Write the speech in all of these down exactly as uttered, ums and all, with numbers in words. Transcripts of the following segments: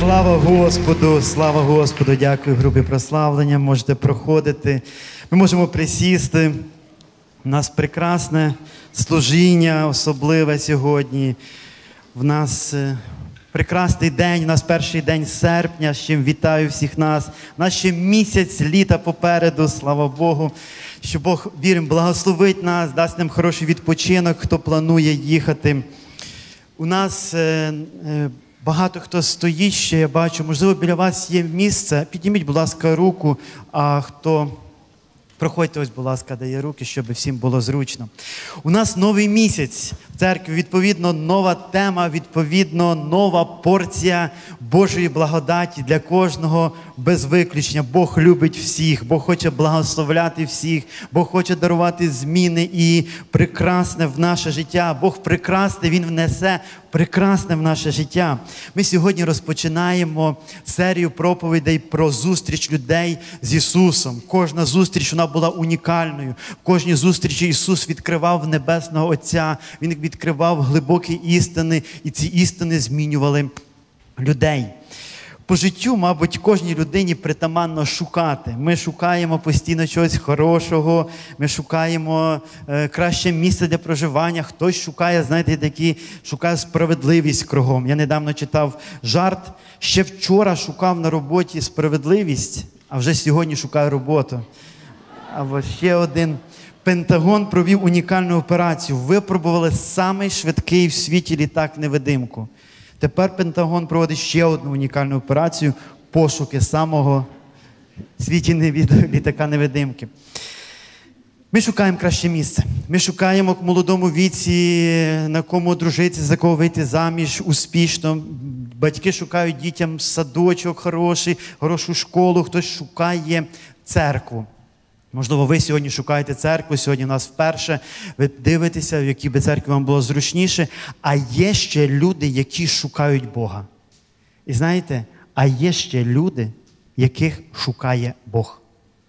Слава Господу, слава Господу, дякую, групі прославлення, можете проходити. Ми можемо присісти. У нас прекрасне служіння, особливе сьогодні. В нас прекрасний день, у нас перший день серпня, з чим вітаю всіх нас. У нас ще місяць літа попереду, слава Богу, що Бог, віримо, благословить нас, дасть нам хороший відпочинок, хто планує їхати. У нас е, е, багато хто стоїть ще, я бачу, можливо, біля вас є місце. Підніміть, будь ласка, руку, а хто... Проходьте, ось, будь ласка, дає руки, щоб всім було зручно. У нас новий місяць в церкві, відповідно, нова тема, відповідно, нова порція Божої благодаті для кожного без виключення. Бог любить всіх, Бог хоче благословляти всіх, Бог хоче дарувати зміни і прекрасне в наше життя. Бог прекрасний, Він внесе прекрасне в наше життя. Ми сьогодні розпочинаємо серію проповідей про зустріч людей з Ісусом. Кожна зустріч, вона була унікальною. В кожній зустрічі Ісус відкривав Небесного Отця. Він відкривав глибокі істини, і ці істини змінювали людей. По життю, мабуть, кожній людині притаманно шукати. Ми шукаємо постійно чогось хорошого, ми шукаємо е, краще місце для проживання. Хтось шукає, знаєте, такі, шукає справедливість кругом. Я недавно читав жарт, ще вчора шукав на роботі справедливість, а вже сьогодні шукаю роботу. Або ще один. Пентагон провів унікальну операцію. Випробували самий швидкий в світі літак-невидимку. Тепер Пентагон проводить ще одну унікальну операцію – пошуки самого в світі літака-невидимки. Ми шукаємо краще місце. Ми шукаємо в молодому віці, на кому одружитися, за кого вийти заміж успішно. Батьки шукають дітям садочок хороший, хорошу школу, хтось шукає церкву. Можливо, ви сьогодні шукаєте церкву, сьогодні у нас вперше, ви дивитеся, в якій би церкві вам було зручніше, а є ще люди, які шукають Бога. І знаєте, а є ще люди, яких шукає Бог.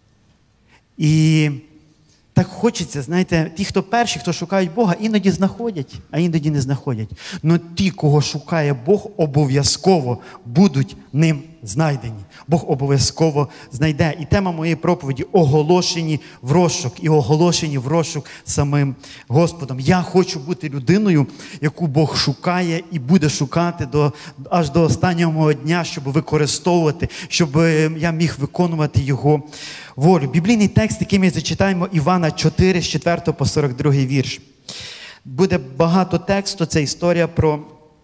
І так хочеться, знаєте, ті, хто перші, хто шукають Бога, іноді знаходять, а іноді не знаходять. Но ті, кого шукає Бог, обов'язково будуть ним знайдені. Бог обов'язково знайде. І тема моєї проповіді – оголошені в розшук. І оголошені в розшук самим Господом. Я хочу бути людиною, яку Бог шукає і буде шукати до, аж до останнього мого дня, щоб використовувати, щоб я міг виконувати Його волю. Біблійний текст, який ми зачитаємо, Івана чотири, з четвертого по сорок другий вірш. Буде багато тексту, це історія про...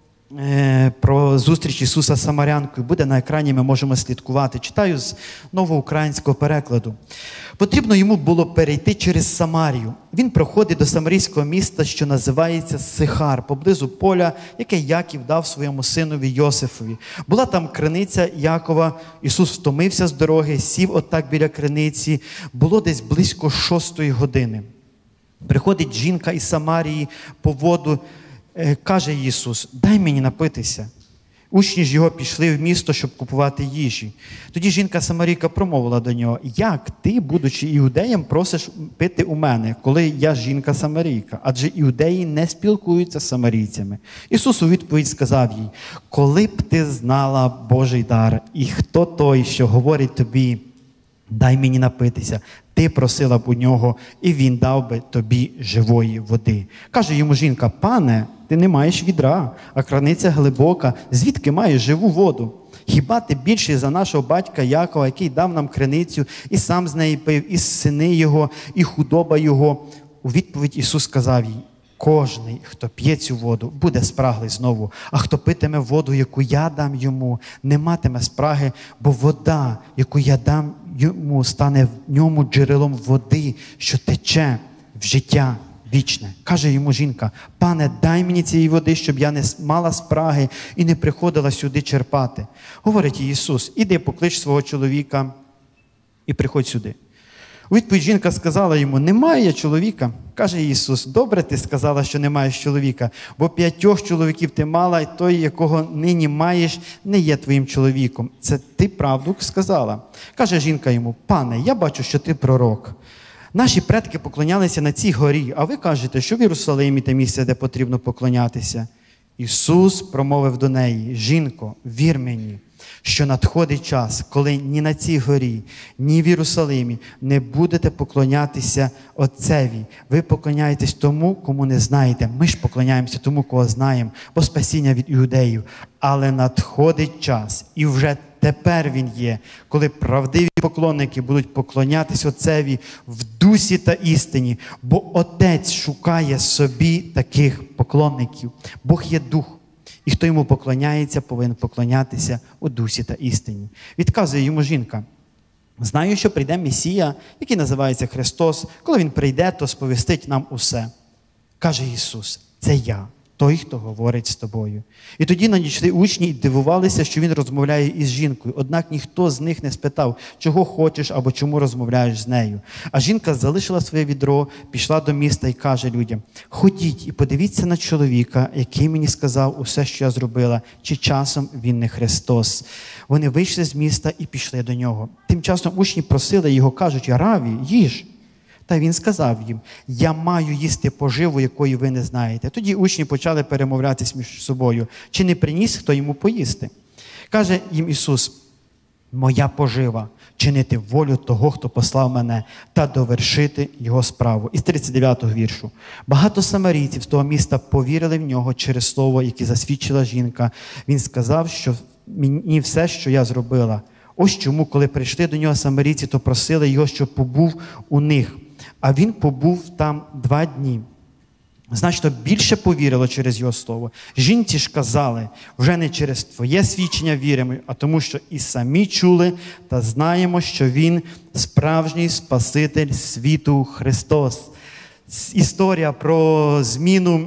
про зустріч Ісуса з Самарянкою. Буде на екрані, ми можемо слідкувати. Читаю з новоукраїнського перекладу. Потрібно йому було перейти через Самарію. Він проходить до самарійського міста, що називається Сихар, поблизу поля, яке Яків дав своєму синові Йосифові. Була там криниця Якова. Ісус втомився з дороги, сів отак біля криниці. Було десь близько шостої години. Приходить жінка із Самарії по воду. Каже Ісус, дай мені напитися. Учні ж його пішли в місто, щоб купувати їжі. Тоді жінка-самарійка промовила до нього, як ти, будучи іудеєм, просиш пити у мене, коли я жінка-самарійка? Адже іудеї не спілкуються з самарійцями. Ісус у відповідь сказав їй, коли б ти знала Божий дар, і хто той, що говорить тобі, дай мені напитися, ти просила б у нього, і він дав би тобі живої води. Каже йому жінка, пане, ти не маєш відра, а краниця глибока, звідки маєш живу воду? Хіба ти більший за нашого батька Якова, який дав нам криницю, і сам з неї пив, і сини його, і худоба його? У відповідь Ісус сказав їй, кожний, хто п'є цю воду, буде спраглий знову, а хто питиме воду, яку я дам йому, не матиме спраги, бо вода, яку я дам йому, стане в ньому джерелом води, що тече в життя вічне. Каже йому жінка, пане, дай мені цієї води, щоб я не мала спраги і не приходила сюди черпати. Говорить їй Ісус, іди поклич свого чоловіка і приходь сюди. У відповідь жінка сказала йому, немає я чоловіка. Каже Ісус, добре ти сказала, що не маєш чоловіка, бо п'ятьох чоловіків ти мала, і той, якого нині маєш, не є твоїм чоловіком. Це ти правду сказала. Каже жінка йому, пане, я бачу, що ти пророк. Наші предки поклонялися на цій горі, а ви кажете, що в Єрусалимі те місце, де потрібно поклонятися. Ісус промовив до неї, жінко, вір мені, що надходить час, коли ні на цій горі, ні в Єрусалимі не будете поклонятися Отцеві. Ви поклоняєтесь тому, кому не знаєте. Ми ж поклоняємося тому, кого знаємо, бо спасіння від іудеїв. Але надходить час, і вже тепер він є, коли правдиві поклонники будуть поклонятись Отцеві в дусі та істині, бо Отець шукає собі таких поклонників. Бог є дух. І хто йому поклоняється, повинен поклонятися у дусі та істині. Відказує йому жінка: знаю, що прийде Месія, який називається Христос. Коли він прийде, то сповістить нам усе. Каже Ісус: це я, той, хто говорить з тобою. І тоді надійшли учні і дивувалися, що він розмовляє із жінкою. Однак ніхто з них не спитав, чого хочеш або чому розмовляєш з нею. А жінка залишила своє відро, пішла до міста і каже людям: ходіть і подивіться на чоловіка, який мені сказав усе, що я зробила, чи часом він не Христос. Вони вийшли з міста і пішли до нього. Тим часом учні просили його, кажуть: Раві, їж. Та він сказав їм: я маю їсти поживу, якої ви не знаєте. Тоді учні почали перемовлятись між собою: чи не приніс хто йому поїсти? Каже їм Ісус: моя пожива – чинити волю того, хто послав мене, та довершити його справу. Із тридцять дев'ятого віршу. Багато самарійців з того міста повірили в нього через слово, яке засвідчила жінка. Він сказав, що мені все, що я зробила. Ось чому, коли прийшли до нього самарійці, то просили його, щоб побув у них. А він побув там два дні. Значно більше повірило через його слово. Жінці ж казали: вже не через твоє свідчення віримо, а тому, що і самі чули та знаємо, що він справжній Спаситель світу Христос. Історія про зміну,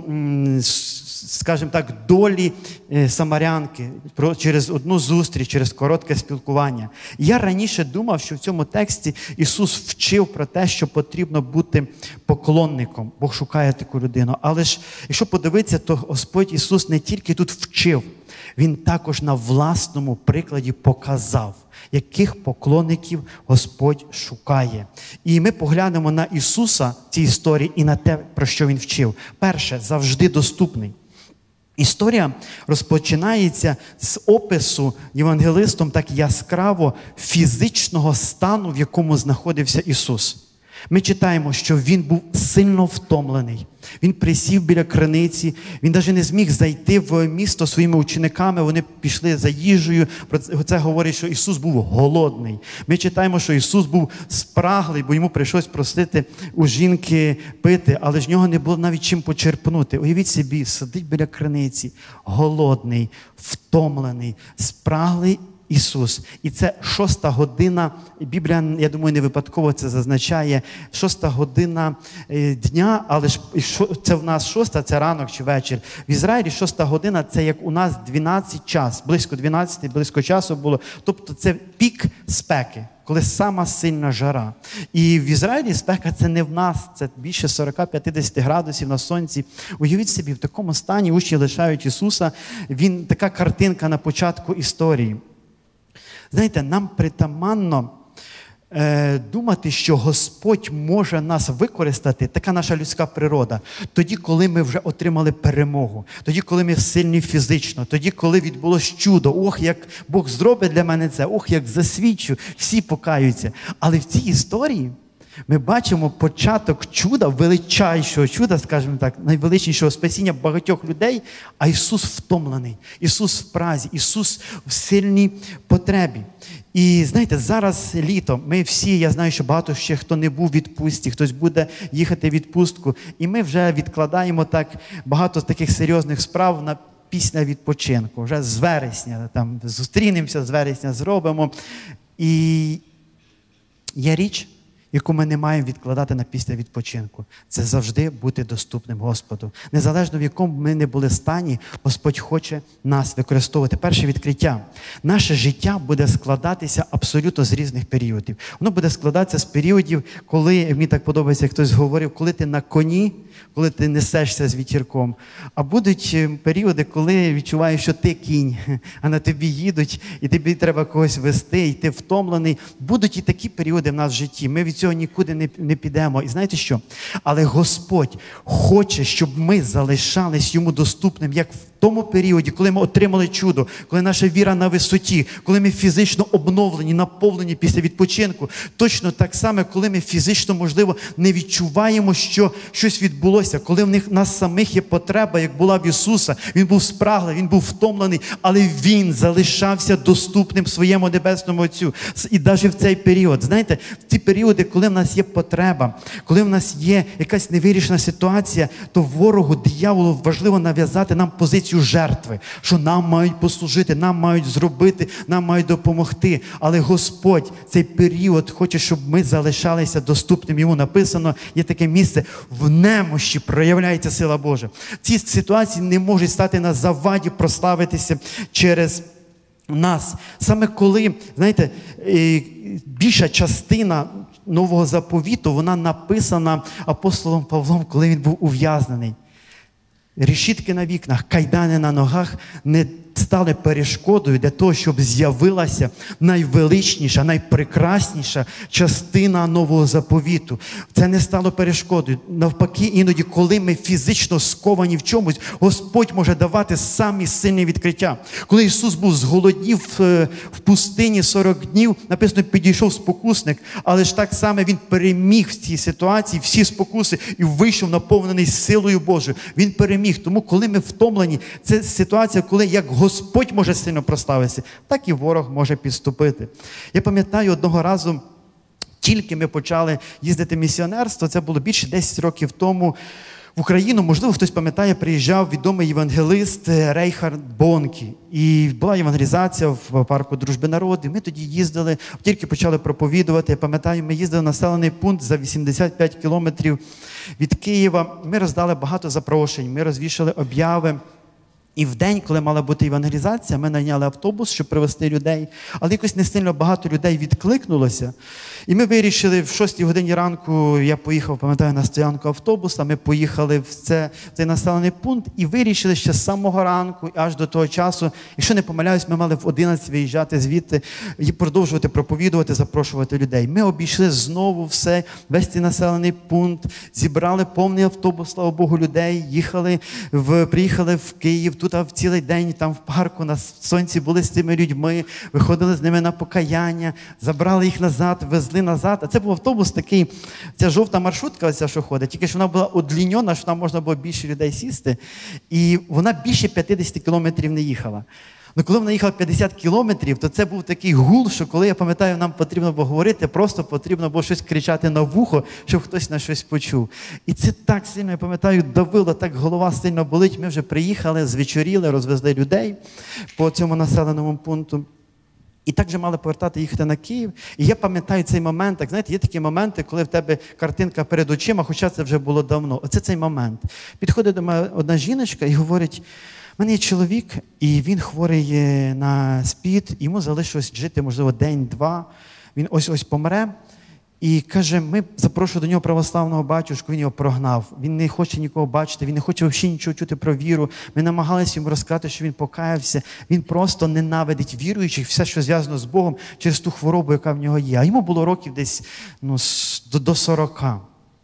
скажімо так, долі самарянки про, через одну зустріч, через коротке спілкування. Я раніше думав, що в цьому тексті Ісус вчив про те, що потрібно бути поклонником. Бог шукає таку людину. Але ж, якщо подивитися, то Господь Ісус не тільки тут вчив, Він також на власному прикладі показав, яких поклонників Господь шукає. І ми поглянемо на Ісуса в цій історії і на те, про що Він вчив. Перше, завжди доступний. Історія розпочинається з опису євангелистом так яскраво фізичного стану, в якому знаходився Ісус. Ми читаємо, що Він був сильно втомлений. Він присів біля криниці, він навіть не зміг зайти в місто своїми учениками, вони пішли за їжею. Про це говорить, що Ісус був голодний. Ми читаємо, що Ісус був спраглий, бо йому прийшлось просити у жінки пити, але ж в нього не було навіть чим почерпнути. Уявіть собі, сидить біля криниці, голодний, втомлений, спраглий Ісус. І це шоста година, Біблія, я думаю, не випадково це зазначає, шоста година дня, але ж це в нас шоста, це ранок чи вечір. В Ізраїлі шоста година, це як у нас дванадцять час, близько дванадцяти, близько часу було. Тобто це пік спеки, коли сама сильна жара. І в Ізраїлі спека це не в нас, це більше сорок-п'ятдесят градусів на сонці. Уявіть собі, в такому стані учні лишають Ісуса. Він, така картинка на початку історії. Знаєте, нам притаманно е, думати, що Господь може нас використати, така наша людська природа, тоді, коли ми вже отримали перемогу, тоді, коли ми сильні фізично, тоді, коли відбулось чудо. Ох, як Бог зробить для мене це, ох, як засвідчу, всі покаються. Але в цій історії ми бачимо початок чуда, величайшого чуда, скажімо так, найвеличнішого спасіння багатьох людей, а Ісус втомлений, Ісус в празі, Ісус в сильній потребі. І знаєте, зараз літо, ми всі, я знаю, що багато ще хто не був в відпустці, хтось буде їхати в відпустку, і ми вже відкладаємо так багато таких серйозних справ на після відпочинку, вже з вересня, там зустрінемося, з вересня зробимо. І є річ, яку ми не маємо відкладати на після відпочинку. Це завжди бути доступним Господу. Незалежно в якому ми не були стані, Господь хоче нас використовувати. Перше відкриття. Наше життя буде складатися абсолютно з різних періодів. Воно буде складатися з періодів, коли, мені так подобається, як хтось говорив, коли ти на коні, коли ти несешся з вітірком. А будуть періоди, коли відчуваєш, що ти кінь, а на тобі їдуть, і тобі треба когось вести, і ти втомлений. Будуть і такі періоди в нас в житті. Ми від цього цього нікуди не, не підемо. І знаєте що? Але Господь хоче, щоб ми залишались йому доступним, як в тому періоді, коли ми отримали чудо, коли наша віра на висоті, коли ми фізично обновлені, наповнені після відпочинку. Точно так само, коли ми фізично, можливо, не відчуваємо, що щось відбулося, коли в них, нас самих є потреба, як була в Ісуса. Він був спраглий, Він був втомлений, але Він залишався доступним своєму Небесному Отцю. І навіть в цей період, знаєте, в ті періоди, коли в нас є потреба, коли в нас є якась невирішена ситуація, то ворогу, дияволу важливо нав'язати нам позицію жертви, що нам мають послужити, нам мають зробити, нам мають допомогти. Але Господь цей період хоче, щоб ми залишалися доступним Йому. Написано, є таке місце, в немощі проявляється сила Божа. Ці ситуації не можуть стати на заваді прославитися через нас. Саме коли, знаєте, більша частина Нового Заповіту, вона написана апостолом Павлом, коли він був ув'язнений. Решітки на вікнах, кайдани на ногах не стали перешкодою для того, щоб з'явилася найвеличніша, найпрекрасніша частина Нового Заповіту. Це не стало перешкодою. Навпаки, іноді, коли ми фізично сковані в чомусь, Господь може давати самі сильні відкриття. Коли Ісус був зголоднів в пустині сорок днів, написано, підійшов спокусник, але ж так само Він переміг в цій ситуації всі спокуси і вийшов наповнений силою Божою. Він переміг. Тому, коли ми втомлені, це ситуація, коли як Господь може сильно прославитися, так і ворог може підступити. Я пам'ятаю, одного разу, тільки ми почали їздити місіонерство, це було більше десять років тому, в Україну, можливо, хтось пам'ятає, приїжджав відомий євангелист Рейхард Бонкі. І була євангелізація в парку Дружби народів. Ми тоді їздили, тільки почали проповідувати. Я пам'ятаю, ми їздили в населений пункт за вісімдесят п'ять кілометрів від Києва. Ми роздали багато запрошень, ми розвішали обяви. І в день, коли мала бути евангелізація, ми найняли автобус, щоб привезти людей. Але якось не сильно багато людей відкликнулося. І ми вирішили, в шостій годині ранку я поїхав, пам'ятаю, на стоянку автобуса, ми поїхали в, це, в цей населений пункт і вирішили ще з самого ранку, аж до того часу, якщо не помиляюсь, ми мали в одинадцять виїжджати звідти і продовжувати проповідувати, запрошувати людей. Ми обійшли знову все, весь цей населений пункт, зібрали повний автобус, слава Богу, людей, їхали, в, приїхали в Київ, тут в цілий день там в парку на сонці були з цими людьми, виходили з ними на покаяння, забрали їх назад, везли назад. А це був автобус такий, ця жовта маршрутка, оця, що ходить, тільки що вона була одліньона, що там можна було більше людей сісти. І вона більше п'ятдесят кілометрів не їхала. Ну, коли вона їхала п'ятдесят кілометрів, то це був такий гул, що коли, я пам'ятаю, нам потрібно було говорити, просто потрібно було щось кричати на вухо, щоб хтось на щось почув. І це так сильно, я пам'ятаю, давило, так голова сильно болить. Ми вже приїхали, звечоріли, розвезли людей по цьому населеному пункту. І так же мали повертати, їхати на Київ. І я пам'ятаю цей момент, так, знаєте, є такі моменти, коли в тебе картинка перед очима, хоча це вже було давно. Оце цей момент. Підходить до мене одна жіночка і говорить: у мене є чоловік, і він хворий на СПІД, йому залишилось жити, можливо, день-два, він ось-ось помре. І каже, ми запрошуємо до нього православного батюшку, він його прогнав. Він не хоче нікого бачити, він не хоче взагалі нічого чути про віру. Ми намагалися йому розказати, що він покаявся. Він просто ненавидить віруючих, все, що зв'язано з Богом, через ту хворобу, яка в нього є. А йому було років десь ну, до сорока.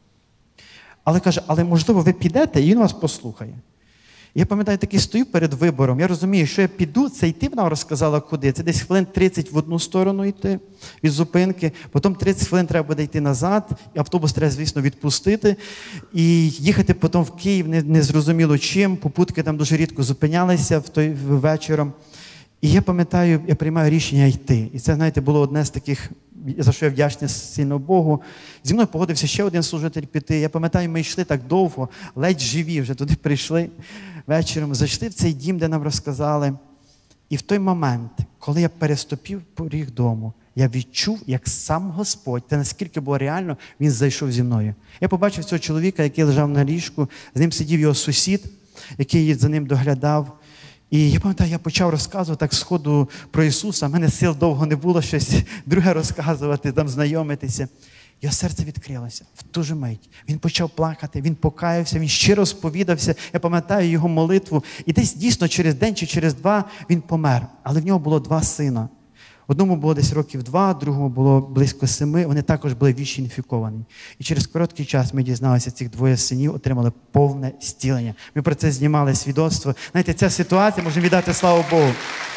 Але каже, але можливо ви підете, і він вас послухає. Я пам'ятаю, такий стою перед вибором. Я розумію, що я піду, це йти вона розказала куди. Це десь хвилин тридцять в одну сторону йти від зупинки, потім тридцять хвилин треба буде йти назад, і автобус треба, звісно, відпустити. І їхати потім в Київ не, не зрозуміло чим, попутки там дуже рідко зупинялися в той вечором. І я пам'ятаю, я приймаю рішення йти. І це, знаєте, було одне з таких, за що я вдячний сильно Богу. Зі мною погодився ще один служитель піти. Я пам'ятаю, ми йшли так довго, ледь живі, вже туди прийшли вечором, зайшли в цей дім, де нам розказали. І в той момент, коли я переступив поріг дому, я відчув, як сам Господь, це наскільки було реально, він зайшов зі мною. Я побачив цього чоловіка, який лежав на ліжку, з ним сидів його сусід, який за ним доглядав. І я пам'ятаю, я почав розказувати так сходу про Ісуса. У мене сил довго не було щось друге розказувати, там знайомитися. Його серце відкрилося в ту ж мить. Він почав плакати, він покаявся, він щиро сповідався. Я пам'ятаю його молитву. І десь дійсно через день чи через два він помер. Але в нього було два сина. Одному було десь років два, другому було близько семи, вони також були вічі інфіковані. І через короткий час ми дізналися, цих двоє синів отримали повне зцілення. Ми про це знімали свідоцтво. Знаєте, ця ситуація, можемо віддати славу Богу.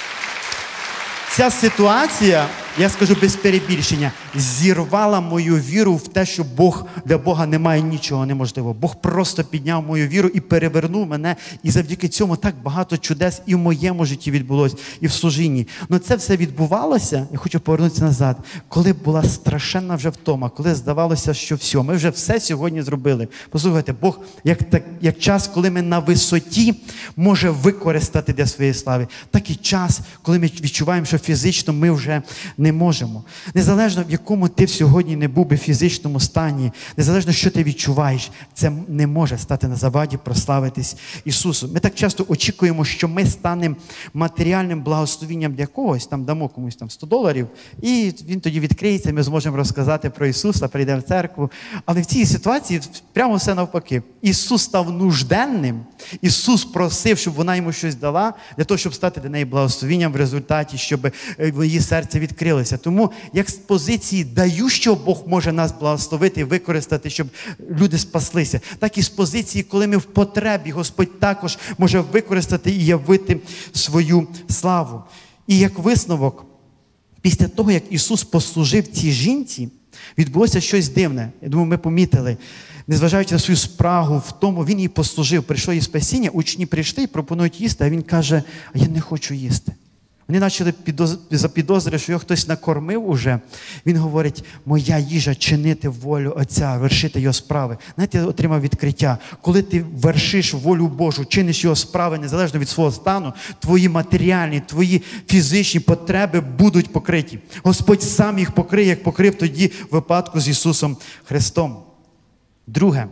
Ця ситуація, я скажу без перебільшення, зірвала мою віру в те, що Бог, для Бога немає нічого неможливого. Бог просто підняв мою віру і перевернув мене. І завдяки цьому так багато чудес і в моєму житті відбулося, і в служінні. Але це все відбувалося, я хочу повернутися назад, коли була страшенна вже втома, коли здавалося, що все, ми вже все сьогодні зробили. Послухайте, Бог, як, так, як час, коли ми на висоті, може використати для своєї слави, так і час, коли ми відчуваємо, що фізично ми вже не можемо. Незалежно, в якому ти сьогодні не був би фізичному стані, незалежно, що ти відчуваєш, це не може стати на заваді прославитись Ісусу. Ми так часто очікуємо, що ми станемо матеріальним благословенням для когось, там дамо комусь там сто доларів, і він тоді відкриється, ми зможемо розказати про Ісуса, прийдемо в церкву. Але в цій ситуації прямо все навпаки. Ісус став нужденним, Ісус просив, щоб вона йому щось дала, для того, щоб стати для неї благословенням в результаті, щоб її серце відкрилося. Тому як з позиції даючого Бог може нас благословити і використати, щоб люди спаслися, так і з позиції, коли ми в потребі, Господь також може використати і явити свою славу. І як висновок, після того, як Ісус послужив цій жінці, відбулося щось дивне. Я думаю, ми помітили. Незважаючи на свою спрагу в тому, він їй послужив, прийшло їй спасіння, учні прийшли і пропонують їсти, а він каже, а я не хочу їсти. Вони почали запідозрити, що його хтось накормив уже. Він говорить, моя їжа чинити волю Отця, вершити його справи. Знаєте, я отримав відкриття. Коли ти вершиш волю Божу, чиниш його справи незалежно від свого стану, твої матеріальні, твої фізичні потреби будуть покриті. Господь сам їх покриє, як покрив тоді в випадку з Ісусом Христом. Друге,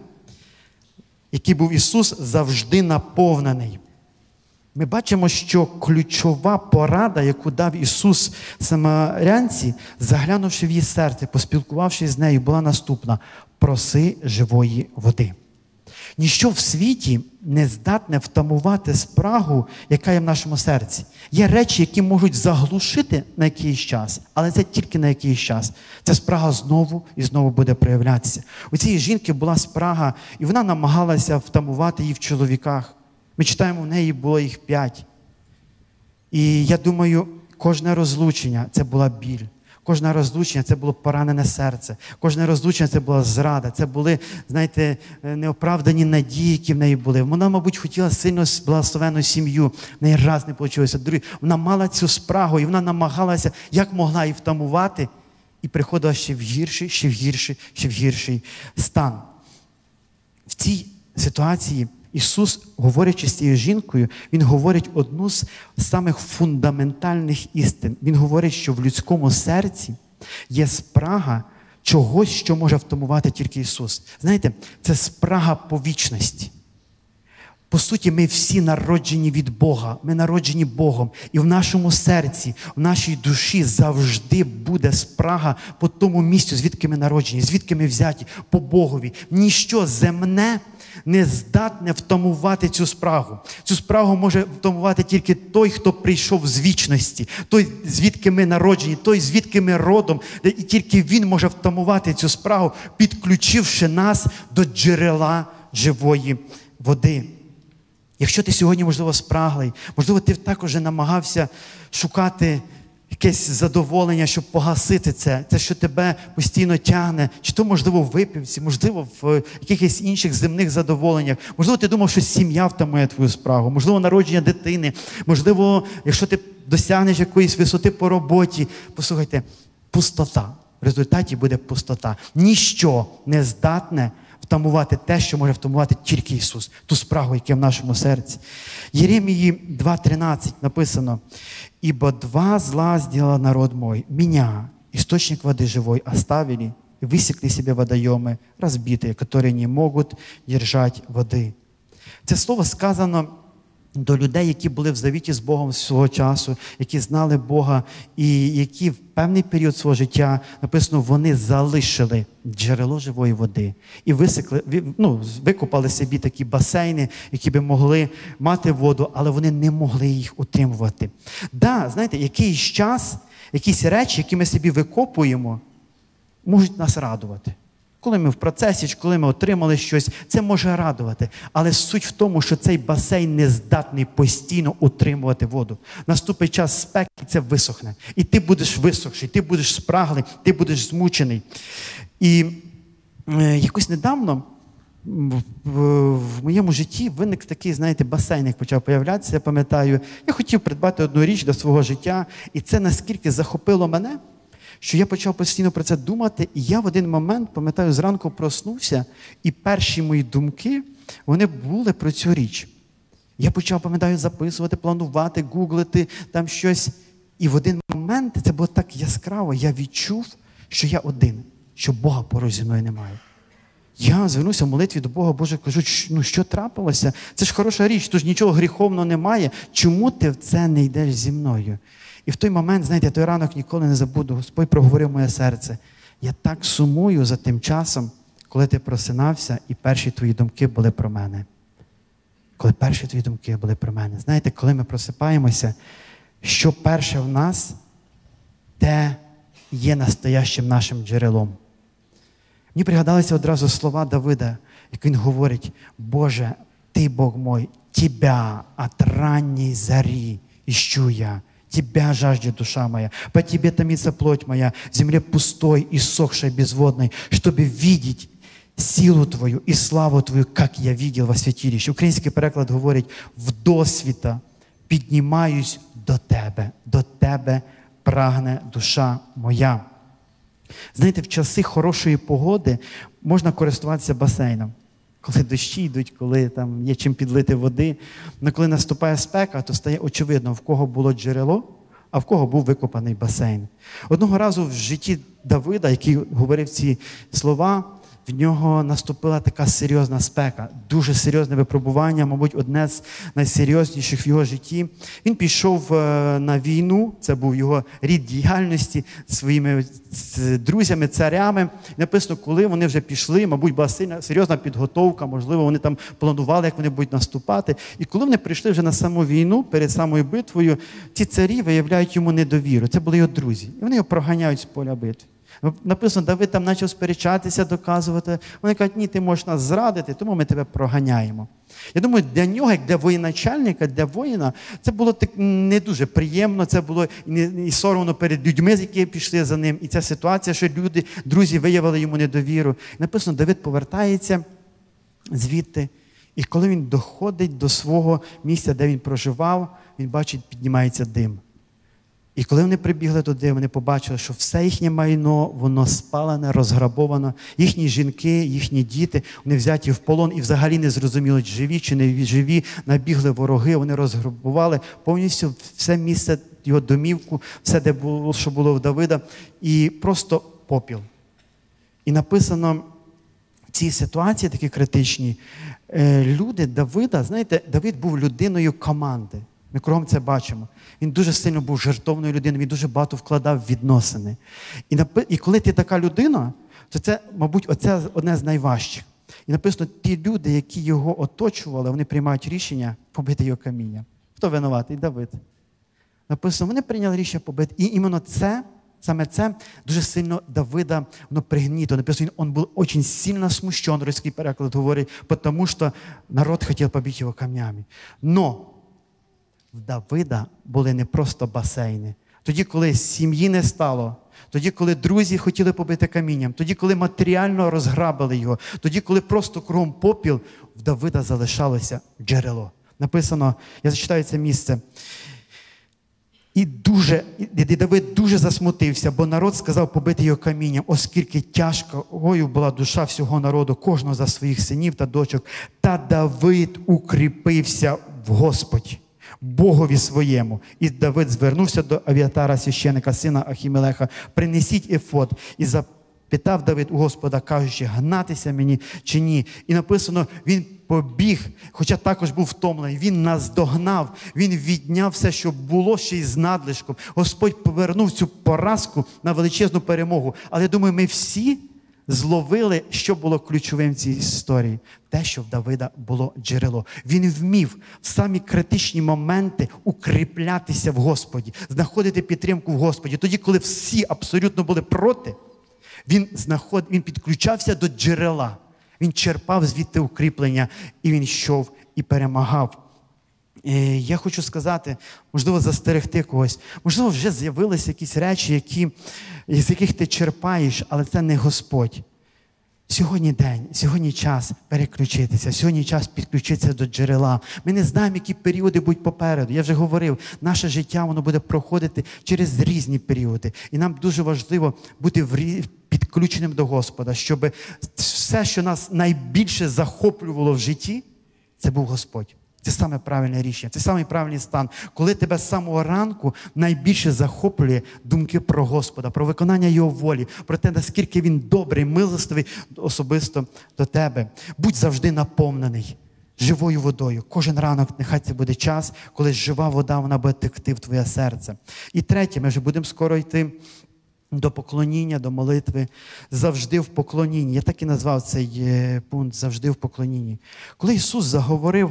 який був Ісус завжди наповнений. Ми бачимо, що ключова порада, яку дав Ісус самарянці, заглянувши в її серце, поспілкувавшись з нею, була наступна – проси живої води. Ніщо в світі не здатне втамувати спрагу, яка є в нашому серці. Є речі, які можуть заглушити на якийсь час, але це тільки на якийсь час. Ця спрага знову і знову буде проявлятися. У цієї жінки була спрага, і вона намагалася втамувати її в чоловіках. Ми читаємо, в неї було їх п'ять. І я думаю, кожне розлучення – це була біль. Кожне розлучення – це було поранене серце. Кожне розлучення – це була зрада. Це були, знаєте, неоправдані надії, які в неї були. Вона, мабуть, хотіла сильно благословенну сім'ю. В неї раз не вийшло. Вона мала цю спрагу, і вона намагалася, як могла її втамувати, і приходила ще в гірший, ще в гірший, ще в гірший стан. В цій ситуації Ісус, говорячи з цією жінкою, Він говорить одну з самих фундаментальних істин. Він говорить, що в людському серці є спрага чогось, що може втамувати тільки Ісус. Знаєте, це спрага по вічності. По суті, ми всі народжені від Бога, ми народжені Богом. І в нашому серці, в нашій душі завжди буде спрага по тому місцю, звідки ми народжені, звідки ми взяті, по Богові. Ніщо земне не здатне втамувати цю спрагу. Цю спрагу може втамувати тільки той, хто прийшов з вічності, той, звідки ми народжені, той, звідки ми родом. І тільки Він може втамувати цю спрагу, підключивши нас до джерела живої води. Якщо ти сьогодні, можливо, спраглий, можливо, ти також намагався шукати якесь задоволення, щоб погасити це, це, що тебе постійно тягне, чи то, можливо, в випивці, можливо, в якихось інших земних задоволеннях. Можливо, ти думав, що сім'я втамує твою спрагу, можливо, народження дитини, можливо, якщо ти досягнеш якоїсь висоти по роботі. Послухайте, пустота. В результаті буде пустота. Ніщо не здатне втамувати те, що може втамувати тільки Ісус, ту спрагу, яка в нашому серці. Єремії два тринадцять написано: «Ибо два зла сделал народ мой, меня, источник воды живой, оставили, и высекли себе водоемы разбитые, которые не могут держать води». Це слово сказано до людей, які були в завіті з Богом свого часу, які знали Бога і які в певний період свого життя, написано, вони залишили джерело живої води і висекли, ну, викопали собі такі басейни, які би могли мати воду, але вони не могли їх утримувати. Да, знаєте, якийсь час якісь речі, які ми собі викопуємо, можуть нас радувати. Коли ми в процесі, чи коли ми отримали щось, це може радувати. Але суть в тому, що цей басейн не здатний постійно утримувати воду. Наступить час спеки, і це висохне. І ти будеш висохший, ти будеш спраглий, ти будеш змучений. І е, якось недавно в, в, в моєму житті виник такий, знаєте, басейн, як почав появлятися, я пам'ятаю. Я хотів придбати одну річ для свого життя, і це наскільки захопило мене, що я почав постійно про це думати, і я в один момент, пам'ятаю, зранку проснувся, і перші мої думки, вони були про цю річ. Я почав, пам'ятаю, записувати, планувати, гуглити, там щось. І в один момент, це було так яскраво, я відчув, що я один, що Бога поруч зі мною немає. Я звернувся в молитві до Бога, Боже, кажу, ну що трапилося? Це ж хороша річ, тут ж нічого гріховного немає. Чому ти в це не йдеш зі мною? І в той момент, знаєте, я той ранок ніколи не забуду. Господь проговорив моє серце. Я так сумую за тим часом, коли ти просинався, і перші твої думки були про мене. Коли перші твої думки були про мене. Знаєте, коли ми просипаємося, що перше в нас, те є настоящим нашим джерелом. Мені пригадалися одразу слова Давида, як він говорить: «Боже, ти, Бог мой, Тебя от ранней зари ищу я. Тебя жаждет душа моя, по Тебе томится плоть моя, в земле пустой и сохшей безводной, чтобы видеть силу Твою и славу Твою, как я видел во святилище». Український переклад говорить: «Вдосвіта піднімаюсь до Тебе, до Тебе прагне душа моя». Знаєте, в часи хорошої погоди можна користуватися басейном. Коли дощі йдуть, коли там є чим підлити води. Але коли наступає спека, то стає очевидно, в кого було джерело, а в кого був викопаний басейн. Одного разу в житті Давида, який говорив ці слова, в нього наступила така серйозна спека, дуже серйозне випробування, мабуть, одне з найсерйозніших в його житті. Він пішов на війну, це був його рід діяльності, зі своїми друзями, царями. І написано, коли вони вже пішли, мабуть, була сильна, серйозна підготовка, можливо, вони там планували, як вони будуть наступати. І коли вони прийшли вже на саму війну, перед самою битвою, ці царі виявляють йому недовіру. Це були його друзі. І вони його проганяють з поля битви. Написано, Давид там почав сперечатися, доказувати. Вони кажуть: ні, ти можеш нас зрадити, тому ми тебе проганяємо. Я думаю, для нього, як для воєначальника, для воїна, це було так не дуже приємно, це було і соромно перед людьми, які пішли за ним. І ця ситуація, що люди, друзі виявили йому недовіру. І написано, Давид повертається звідти, і коли він доходить до свого місця, де він проживав, він бачить, піднімається дим. І коли вони прибігли туди, вони побачили, що все їхнє майно, воно спалене, розграбовано. Їхні жінки, їхні діти, вони взяті в полон і взагалі не зрозуміли, живі чи не живі. Набігли вороги, вони розграбували повністю все місце, його домівку, все, де було, що було в Давида, і просто попіл. І написано в цій ситуації, такі критичні, люди Давида, знаєте, Давид був людиною команди. Ми кругом це бачимо. Він дуже сильно був жертовною людиною, він дуже багато вкладав в відносини. І, напи... і коли ти така людина, то це, мабуть, оце одне з найважчих. І написано, ті люди, які його оточували, вони приймають рішення побити його камінням. Хто винуватий? Давид. Написано, вони прийняли рішення побити. І іменно це, саме це, дуже сильно Давида, воно пригнітило. Написано, він був дуже сильно смущен, русський переклад говорить, тому що народ хотів побити його камнями. Но в Давида були не просто басейни. Тоді, коли сім'ї не стало, тоді, коли друзі хотіли побити камінням, тоді, коли матеріально розграбили його, тоді, коли просто кругом попіл, в Давида залишалося джерело. Написано, я зачитаю це місце. І дуже, і Давид дуже засмутився, бо народ сказав побити його камінням, оскільки тяжкою була душа всього народу, кожного за своїх синів та дочок. Та Давид укріпився в Господі, Богові своєму. І Давид звернувся до Авіатара, священика, сина Ахімелеха: принесіть ефод. І запитав Давид у Господа, кажучи, гнатися мені чи ні. І написано, він побіг, хоча також був втомлений. Він наздогнав, він відняв все, що було, ще й з надлишком. Господь повернув цю поразку на величезну перемогу. Але я думаю, ми всі зловили, що було ключовим в цій історії. Те, що в Давида було джерело. Він вмів в самі критичні моменти укріплятися в Господі, знаходити підтримку в Господі. Тоді, коли всі абсолютно були проти, він, знаход... він підключався до джерела. Він черпав звідти укріплення, і він йшов і перемагав. Я хочу сказати, можливо, застерегти когось. Можливо, вже з'явилися якісь речі, які, з яких ти черпаєш, але це не Господь. Сьогодні день, сьогодні час переключитися, сьогодні час підключитися до джерела. Ми не знаємо, які періоди будуть попереду. Я вже говорив, наше життя воно буде проходити через різні періоди. І нам дуже важливо бути підключеним до Господа, щоб все, що нас найбільше захоплювало в житті, це був Господь. Це саме правильне рішення, це саме правильний стан, коли тебе з самого ранку найбільше захоплює думки про Господа, про виконання Його волі, про те, наскільки Він добрий, милостивий особисто до тебе. Будь завжди наповнений живою водою. Кожен ранок нехай це буде час, коли жива вода, вона буде текти в твоє серце. І третє, ми вже будемо скоро йти до поклоніння, до молитви. Завжди в поклонінні. Я так і назвав цей пункт «Завжди в поклонінні». Коли Ісус заговорив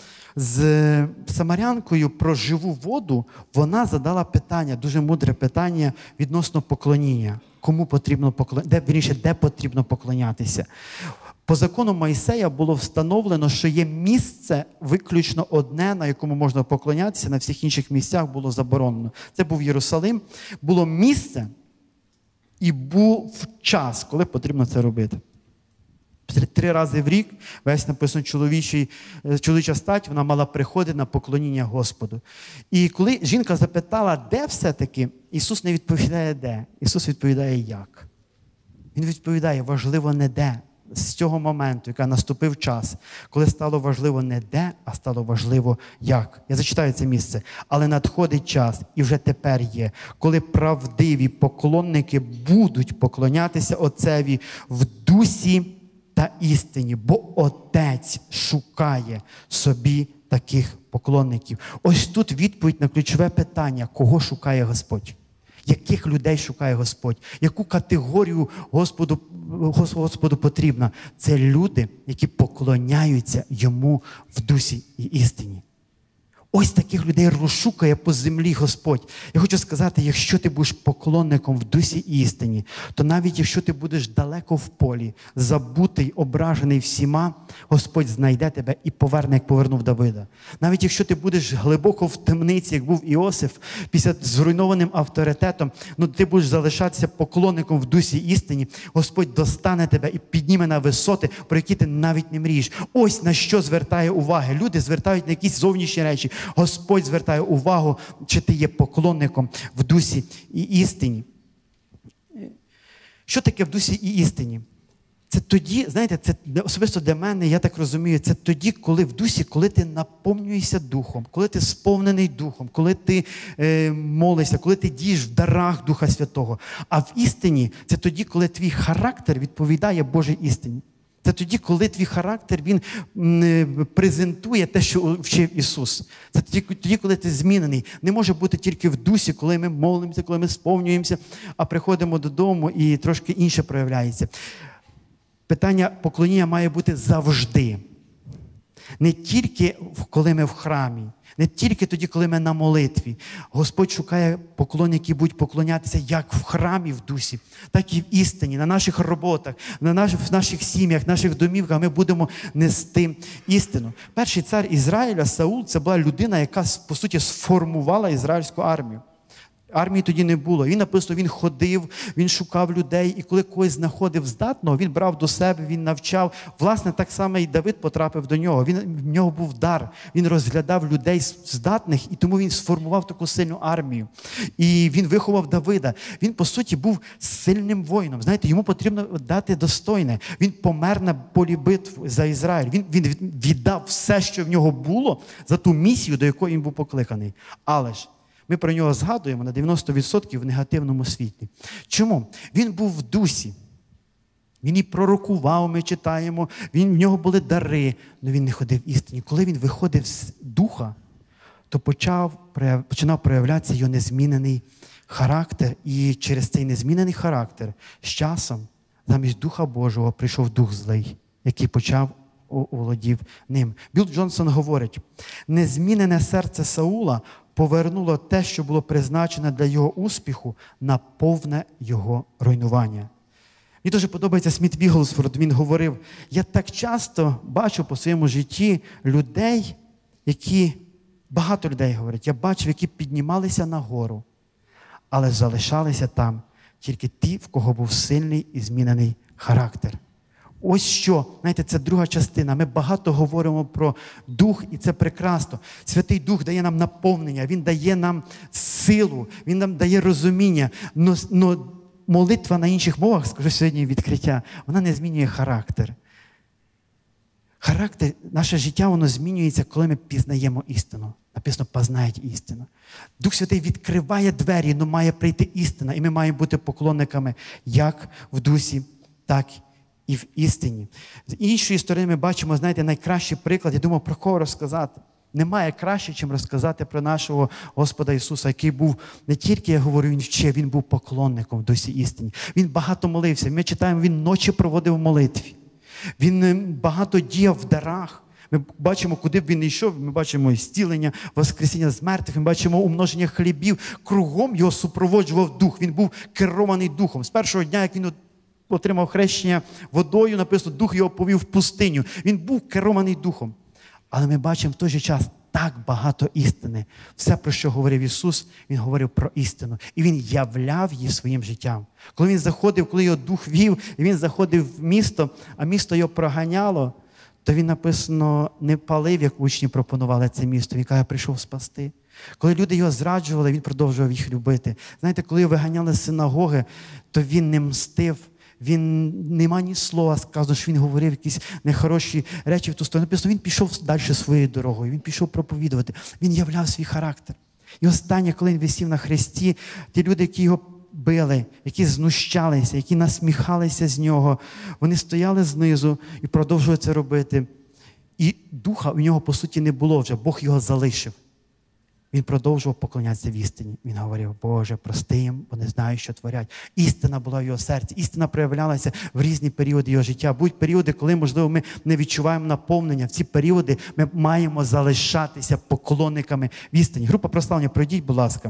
з самарянкою про живу воду, вона задала питання, дуже мудре питання відносно поклоніння. Кому потрібно поклонятися? Де, вірніше, де потрібно поклонятися? По закону Мойсея було встановлено, що є місце виключно одне, на якому можна поклонятися, на всіх інших місцях було заборонено. Це був Єрусалим. Було місце і був час, коли потрібно це робити. Три рази в рік, весь написано чоловічий, чоловіча стать, вона мала приходити на поклоніння Господу. І коли жінка запитала, де все-таки, Ісус не відповідає де. Ісус відповідає як. Він відповідає, важливо не де. З цього моменту, який наступив час, коли стало важливо не де, а стало важливо як. Я зачитаю це місце. Але надходить час, і вже тепер є, коли правдиві поклонники будуть поклонятися Отцеві в дусі та істині, бо Отець шукає собі таких поклонників. Ось тут відповідь на ключове питання, кого шукає Господь. Яких людей шукає Господь? Яку категорію Господу, Господу потрібна? Це люди, які поклоняються Йому в дусі і істині. Ось таких людей розшукає по землі Господь. Я хочу сказати, якщо ти будеш поклонником в дусі і істині, то навіть якщо ти будеш далеко в полі, забутий, ображений всіма, Господь знайде тебе і поверне, як повернув Давида. Навіть якщо ти будеш глибоко в темниці, як був Іосиф, після зруйнованим авторитетом, ну ти будеш залишатися поклонником в дусі і істині, Господь достане тебе і підніме на висоти, про які ти навіть не мрієш. Ось на що звертає увагу. Люди звертають на якісь зовнішні речі. Господь звертає увагу, чи ти є поклонником в дусі і істині. Що таке в дусі і істині? Це тоді, знаєте, це особисто для мене, я так розумію, це тоді, коли в дусі, коли ти наповнюєшся Духом, коли ти сповнений Духом, коли ти е, молишся, коли ти дієш в дарах Духа Святого. А в істині це тоді, коли твій характер відповідає Божій істині. Це тоді, коли твій характер, він презентує те, що вчив Ісус. Це тоді, тоді, коли ти змінений. Не може бути тільки в дусі, коли ми молимося, коли ми сповнюємося, а приходимо додому і трошки інше проявляється. Питання поклоніння має бути завжди. Не тільки, коли ми в храмі, не тільки тоді, коли ми на молитві. Господь шукає поклонників, які будуть поклонятися як в храмі, в дусі, так і в істині, на наших роботах, на наших, в наших сім'ях, наших домівках ми будемо нести істину. Перший цар Ізраїля, Саул, це була людина, яка, по суті, сформувала ізраїльську армію. Армії тоді не було. Він написано, він ходив, він шукав людей, і коли когось знаходив здатного, він брав до себе, він навчав. Власне, так само і Давид потрапив до нього. Він, в нього був дар. Він розглядав людей здатних, і тому він сформував таку сильну армію. І він виховав Давида. Він, по суті, був сильним воїном. Знаєте, йому потрібно дати достойне. Він помер на полі битв за Ізраїль. Він, він віддав все, що в нього було, за ту місію, до якої він був покликаний. Але ж ми про нього згадуємо на дев'яносто відсотків в негативному світлі. Чому? Він був в дусі. Він і пророкував, ми читаємо, він, в нього були дари, але він не ходив в істині. Коли він виходив з духа, то почав, починав проявлятися його незмінений характер. І через цей незмінений характер з часом замість Духа Божого прийшов Дух злий, який почав оволодів ним. Білл Джонсон говорить, незмінене серце Саула повернуло те, що було призначене для його успіху, на повне його руйнування. Мені дуже подобається Сміт Вігглсворт. Він говорив, я так часто бачу по своєму житті людей, які, багато людей говорять, я бачив, які піднімалися нагору, але залишалися там тільки ті, в кого був сильний і змінений характер. Ось що, знаєте, це друга частина. Ми багато говоримо про Дух, і це прекрасно. Святий Дух дає нам наповнення, Він дає нам силу, Він нам дає розуміння. Но, но молитва на інших мовах, скажу сьогодні відкриття, вона не змінює характер. Характер, наше життя, воно змінюється, коли ми пізнаємо істину. Написано, познають істину. Дух Святий відкриває двері, але має прийти істина. І ми маємо бути поклонниками як в дусі, так і в істині. З іншої сторони ми бачимо, знаєте, найкращий приклад. Я думав, про кого розказати. Немає краще, чим розказати про нашого Господа Ісуса, який був не тільки, я говорю, Він вчив, Він був поклонником в дусі істині. Він багато молився. Ми читаємо, Він ночі проводив в молитві. Він багато діяв в дарах. Ми бачимо, куди б він не йшов, ми бачимо і зцілення, воскресіння з мертвих, ми бачимо умноження хлібів. Кругом його супроводжував Дух. Він був керований Духом. З першого дня, як він отримав хрещення водою, написано, Дух його повів в пустиню. Він був керований Духом. Але ми бачимо в той же час так багато істини. Все, про що говорив Ісус, Він говорив про істину. І Він являв її своїм життям. Коли Він заходив, коли його Дух вів, і Він заходив в місто, а місто його проганяло, то Він, написано, не палив, як учні пропонували це місто. Він каже, я прийшов спасти. Коли люди його зраджували, Він продовжував їх любити. Знаєте, коли його виганяли з синагоги, то Він не мстив. Він, нема ні слова, сказано, що він говорив якісь нехороші речі в ту сторону. Написано, він пішов далі своєю дорогою, він пішов проповідувати, він являв свій характер. І останнє, коли він висів на хресті, ті люди, які його били, які знущалися, які насміхалися з нього, вони стояли знизу і продовжували це робити. І духа у нього, по суті, не було вже, Бог його залишив. Він продовжував поклонятися в істині. Він говорив, Боже, прости їм, бо не знають, що творять. Істина була в його серці. Істина проявлялася в різні періоди його життя. Будуть періоди, коли, можливо, ми не відчуваємо наповнення. В ці періоди ми маємо залишатися поклонниками в істині. Група прославлення, пройдіть, будь ласка.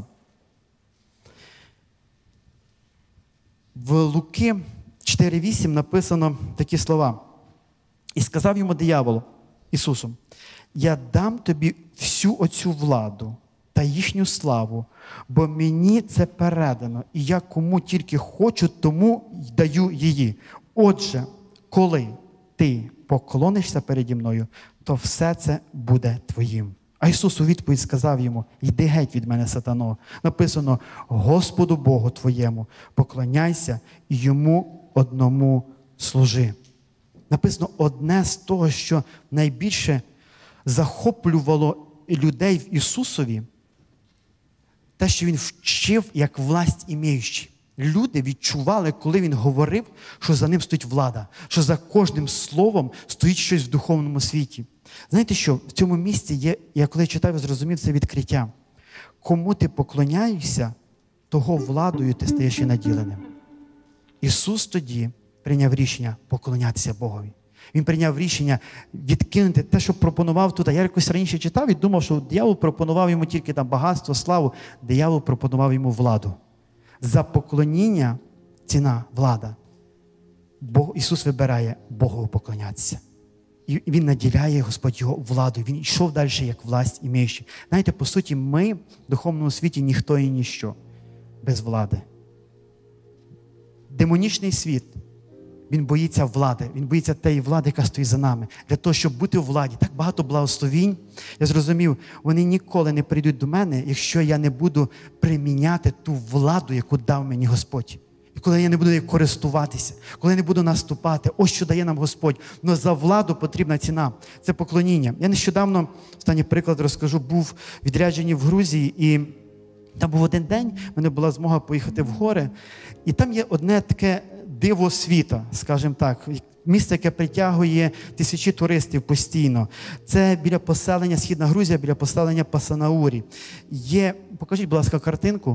В Луки чотири вісім написано такі слова. І сказав йому диявол, Ісусу, я дам тобі всю оцю владу та їхню славу, бо мені це передано, і я кому тільки хочу, тому й даю її. Отже, коли ти поклонишся переді мною, то все це буде твоїм. А Ісус у відповідь сказав йому, йди геть від мене, сатано. Написано, Господу Богу твоєму поклоняйся і йому одному служи. Написано, одне з того, що найбільше захоплювало людей в Ісусові, те, що Він вчив як власть імеючий. Люди відчували, коли Він говорив, що за ним стоїть влада, що за кожним словом стоїть щось в духовному світі. Знаєте що, в цьому місці є, я коли читав, я зрозумів це відкриття. Кому ти поклоняєшся, того владою ти стаєш і наділеним. Ісус тоді прийняв рішення поклонятися Богові. Він прийняв рішення відкинути те, що пропонував тут. Я якось раніше читав і думав, що диявол пропонував йому тільки там багатство, славу. Диявол пропонував йому владу. За поклоніння ціна влада. Бог, Ісус вибирає Богу поклонятися. І Він наділяє, Господь, його владою. Він йшов далі, як власть імеючий. Знаєте, по суті, ми в духовному світі ніхто і ніщо без влади. Демонічний світ, він боїться влади, він боїться тієї влади, яка стоїть за нами. Для того, щоб бути у владі, так багато благословінь. Я зрозумів, вони ніколи не прийдуть до мене, якщо я не буду приміняти ту владу, яку дав мені Господь. І коли я не буду нею користуватися, коли я не буду наступати, ось що дає нам Господь. Но за владу потрібна ціна. Це поклоніння. Я нещодавно, останній приклад розкажу, був відряджений в Грузії, і там був один день, в мене була змога поїхати в гори, і там є одне таке диво світа, скажімо так, місце, яке притягує тисячі туристів постійно. Це біля поселення, Східна Грузія, біля поселення Пасанаурі. Є, покажіть, будь ласка, картинку.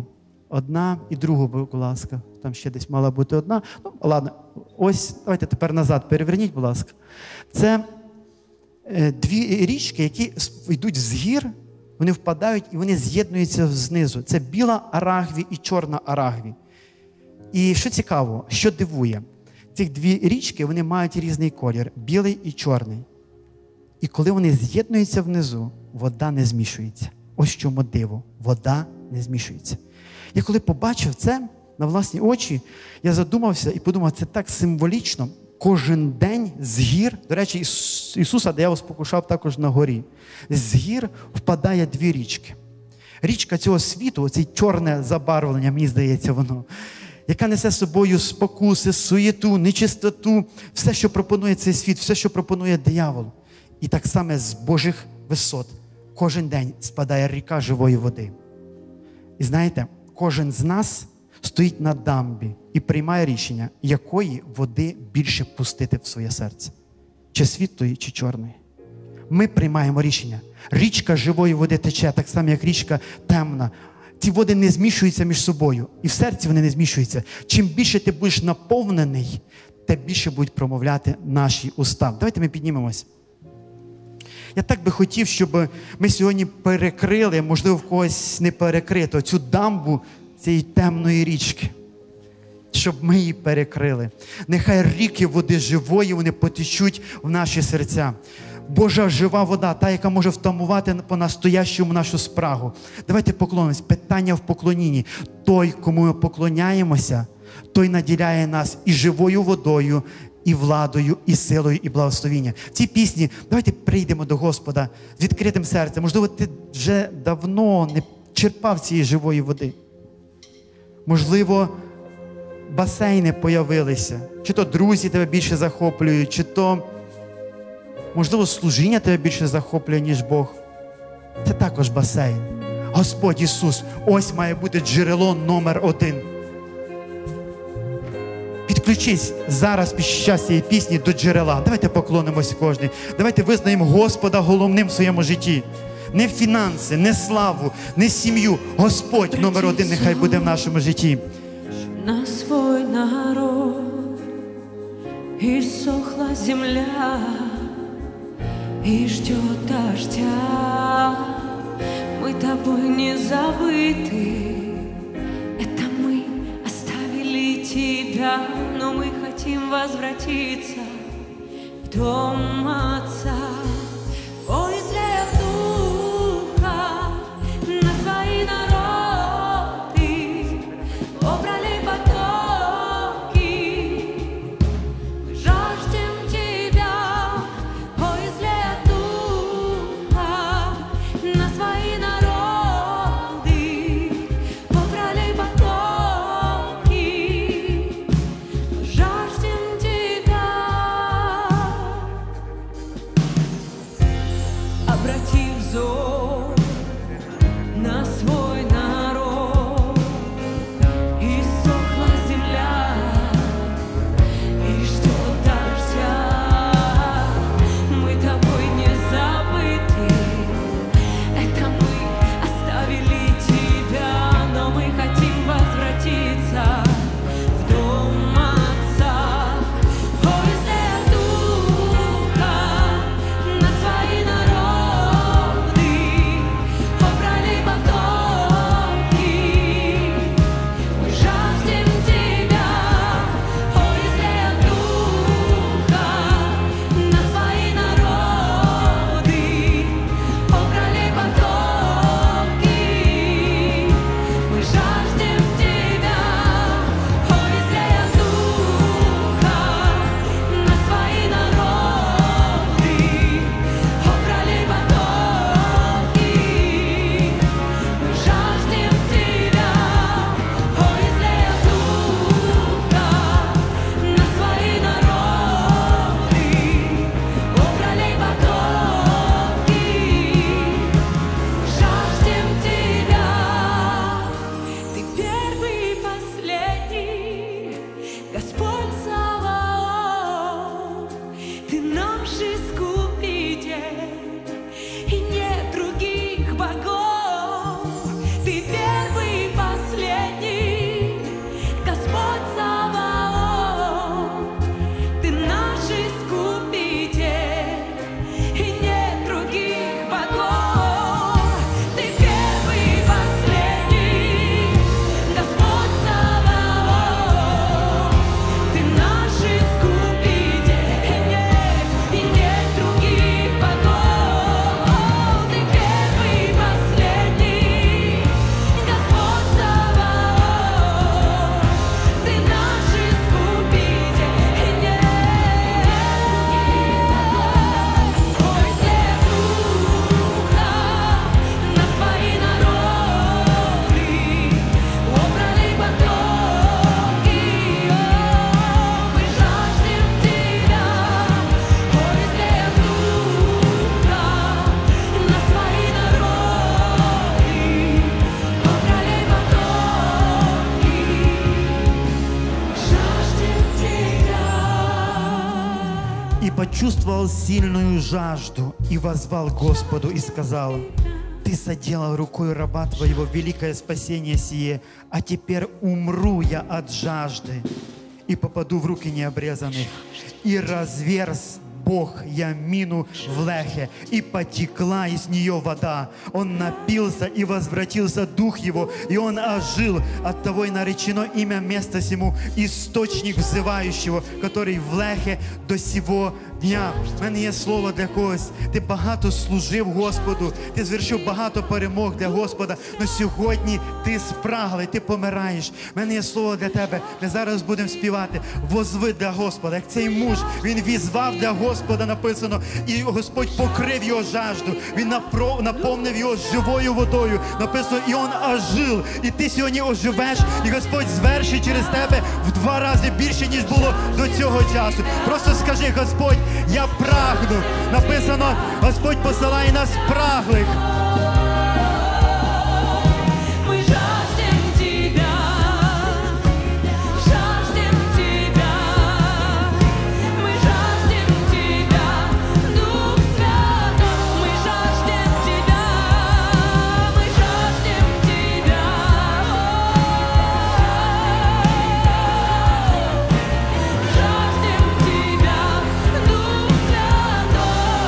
Одна і другу, будь ласка. Там ще десь мала бути одна. Ну, ладно, ось, давайте тепер назад переверніть, будь ласка. Це е, дві річки, які йдуть з гір, вони впадають і вони з'єднуються знизу. Це біла Арагві і чорна Арагві. І що цікаво, що дивує, ці дві річки, вони мають різний колір, білий і чорний. І коли вони з'єднуються внизу, вода не змішується. Ось чому диво, вода не змішується. Я коли побачив це на власні очі, я задумався і подумав, це так символічно. Кожен день з гір, до речі, Ісуса диявол спокушав також на горі, з гір впадає дві річки. Річка цього світу, оце чорне забарвлення, мені здається воно, яка несе з собою спокуси, суєту, нечистоту, все, що пропонує цей світ, все, що пропонує диявол. І так само з Божих висот кожен день спадає ріка живої води. І знаєте, кожен з нас стоїть на дамбі і приймає рішення, якої води більше пустити в своє серце. Чи світлої, чи чорної. Ми приймаємо рішення. Річка живої води тече, так само, як річка темна. Ці води не змішуються між собою. І в серці вони не змішуються. Чим більше ти будеш наповнений, тим більше будуть промовляти наші уста. Давайте ми піднімемось. Я так би хотів, щоб ми сьогодні перекрили, можливо, в когось не перекрито, цю дамбу цієї темної річки. Щоб ми її перекрили. Нехай ріки води живої, вони потечуть в наші серця. Божа жива вода, та, яка може втамувати по-настоящому нашу спрагу. Давайте поклонимось. Питання в поклонінні. Той, кому ми поклоняємося, той наділяє нас і живою водою, і владою, і силою, і благословінням. В цій пісні давайте прийдемо до Господа з відкритим серцем. Можливо, ти вже давно не черпав цієї живої води. Можливо, басейни появилися. Чи то друзі тебе більше захоплюють, чи то, можливо, служіння тебе більше захоплює, ніж Бог. Це також басейн. Господь Ісус, ось має бути джерело номер один. Підключись зараз під час цієї пісні до джерела. Давайте поклонимось кожній. Давайте визнаємо Господа головним в своєму житті. Не фінанси, не славу, не сім'ю. Господь номер один нехай буде в нашому житті. На свой народ иссохла земля и ждет дождя. Мы тобой не забыты, это мы оставили тебя, но мы хотим возвратиться в дом Отца. О, Израиль, духа на свои народы, о, пролей потоки, мы жаждем тебя. О, Израиль, духа на свои народы, о, пролей потоки, мы жаждем тебя. почувствовал сильную жажду и воззвал к Господу и сказал: Ты соделал рукой раба Твоего великое спасение сие, а теперь умру я от жажды и попаду в руки необрезанных. И разверз Бог ямину в лехе, и потекла из нее вода. Он напился, и возвратился дух его, и он ожил. От того и наречено имя места сему источник взивающего, который в лехе до сего дня. У мене є слово для когось. Ти багато служив Господу, ти звершив багато перемог для Господа, але сьогодні ти спраглий, ти помираєш. У мене є слово для тебе. Ми зараз будемо співати: возви для Господа. Як цей муж, він візвав для Господа, написано, і Господь покрив його жажду. Він наповнив його живою водою. Написано, і він ожив. І ти сьогодні оживеш, і Господь звершить через тебе в два рази більше, ніж було до цього часу. Просто скажи: Господь, я прагну. Написано, Господь посилає нас праглих. Мы жаждем Тебя, жаждем Тебя, мы жаждем Тебя, Дух Святой. Мы жаждем Тебя, мы жаждем Тебя, жаждем Тебя, Дух Святой.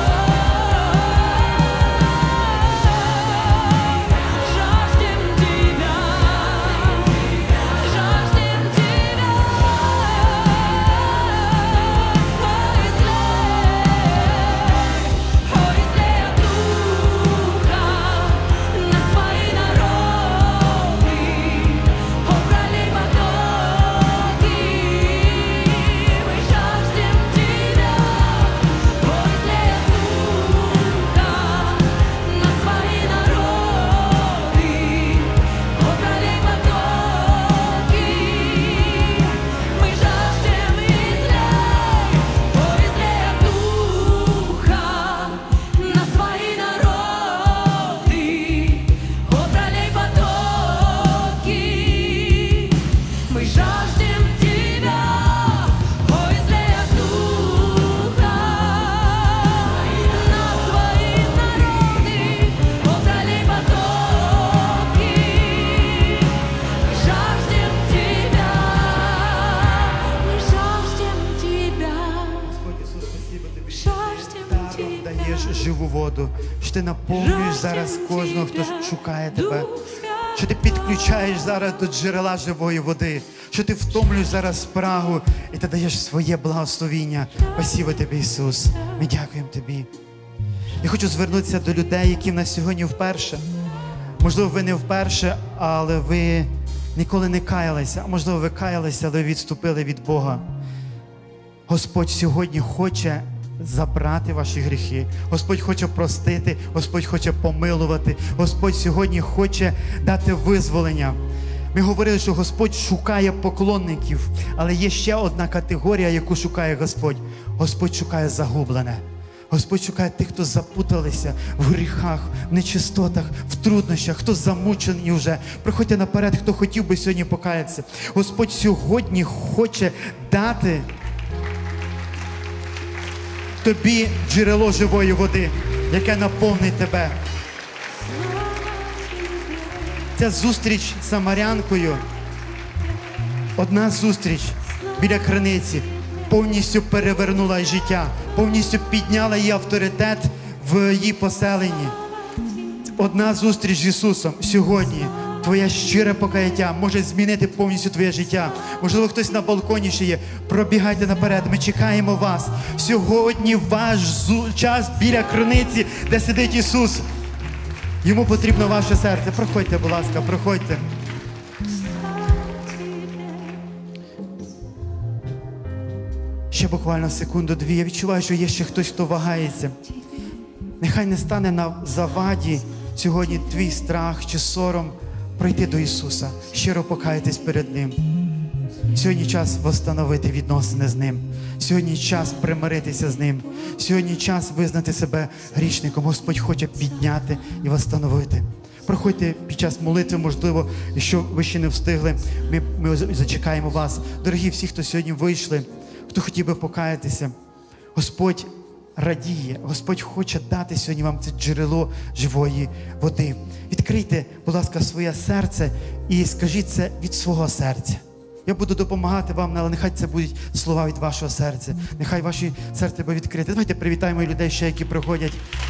Жаждем Тебя, жаждем Тебя, ой, излей от Духа на свои народы, о, пролей потоки. Мы жаждем Тебя, ой, излей от Духа на свои народы, о, пролей потоки. Мы жаждем, излей, о, излей от Духа на свои народы, о, пролей потоки. Мы жаждем Тебя, о, излей от Духа на свои народы, о, пролей потоки. Мы жаждем Тебя, мы жаждем Тебя, Господь Ісус, спасибо Тобі, жаждем даром Тебя. даєш живу воду, що Ти наповнюєш зараз кожного, хто шукає Тебе, що Ти підключаєш зараз до джерела живої води, що Ти втомлюєш зараз спрагу, і Ти даєш своє благословіння. Спасибо Тобі, Ісус. Ми дякуємо Тобі. Я хочу звернутися до людей, які в нас сьогодні вперше. Можливо, ви не вперше, але ви ніколи не каялися. А можливо, ви каялися, але відступили від Бога. Господь сьогодні хоче забрати ваші гріхи. Господь хоче простити, Господь хоче помилувати. Господь сьогодні хоче дати визволення. Ми говорили, що Господь шукає поклонників, але є ще одна категорія, яку шукає Господь. Господь шукає загублене. Господь шукає тих, хто запуталися в гріхах, в нечистотах, в труднощах, хто замучений вже. Приходьте наперед, хто хотів би сьогодні покаятися. Господь сьогодні хоче дати тобі джерело живої води, яке наповнить тебе. Ця зустріч з самарянкою, одна зустріч біля криниці, повністю перевернула її життя, повністю підняла її авторитет в її поселенні. Одна зустріч з Ісусом сьогодні, твоє щире покаяття може змінити повністю твоє життя. Можливо, хтось на балконі ще є. Пробігайте наперед, ми чекаємо вас. Сьогодні ваш час біля криниці, де сидить Ісус. Йому потрібно ваше серце. Проходьте, будь ласка, проходьте. Ще буквально секунду-дві. Я відчуваю, що є ще хтось, хто вагається. Нехай не стане на заваді сьогодні твій страх чи сором прийти до Ісуса, щиро покаятись перед Ним. Сьогодні час восстановити відносини з Ним. Сьогодні час примиритися з Ним. Сьогодні час визнати себе грішником. Господь хоче підняти і восстановити. Проходьте під час молитви, можливо, якщо ви ще не встигли, ми, ми зачекаємо вас. Дорогі всі, хто сьогодні вийшли, хто хотів би покаятися, Господь радіє, Господь хоче дати сьогодні вам це джерело живої води. Відкрийте, будь ласка, своє серце і скажіть це від свого серця. Я буду допомагати вам, але нехай це будуть слова від вашого серця. Нехай ваші серця буде відкрите. Давайте привітаємо людей ще, які приходять.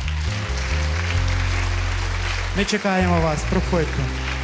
Ми чекаємо вас, проходьте.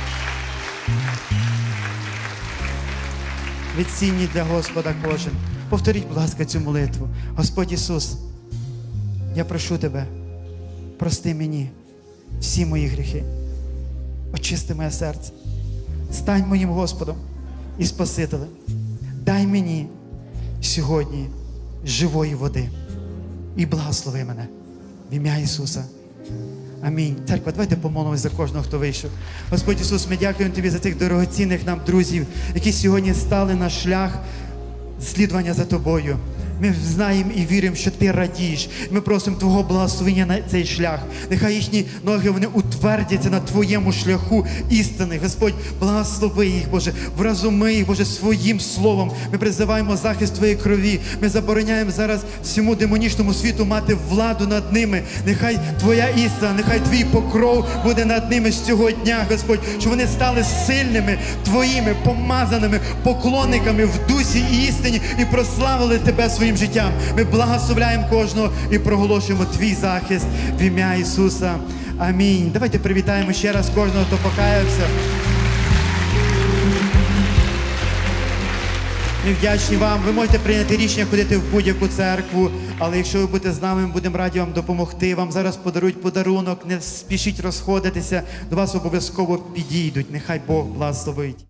Відцінні для Господа кожен. Повторіть, будь ласка, цю молитву. Господь Ісус, я прошу Тебе, прости мені всі мої гріхи. Очисти моє серце. Стань моїм Господом і Спасителем. Дай мені сьогодні живої води і благослови мене в ім'я Ісуса. Амінь. Церква, давайте помолимось за кожного, хто вийшов. Господь Ісус, ми дякуємо Тобі за цих дорогоцінних нам друзів, які сьогодні стали на шлях слідування за Тобою. Ми знаємо і віримо, що Ти радієш. Ми просимо Твого благословення на цей шлях. Нехай їхні ноги, вони утвердяться на Твоєму шляху істини. Господь, благослови їх, Боже, вразуми їх, Боже, своїм словом. Ми призиваємо захист Твоєї крові. Ми забороняємо зараз всьому демонічному світу мати владу над ними. Нехай Твоя істина, нехай Твій покров буде над ними з цього дня, Господь, щоб вони стали сильними, Твоїми помазаними поклонниками в дусі і істині і прославили Тебе своїм життям. Ми благословляємо кожного і проголошуємо Твій захист в ім'я Ісуса. Амінь. Давайте привітаємо ще раз кожного, хто покаявся. Ми вдячні вам. Ви можете прийняти рішення ходити в будь-яку церкву, але якщо ви будете з нами, ми будемо раді вам допомогти. Вам зараз подарують подарунок, не спішіть розходитися, до вас обов'язково підійдуть. Нехай Бог благословить.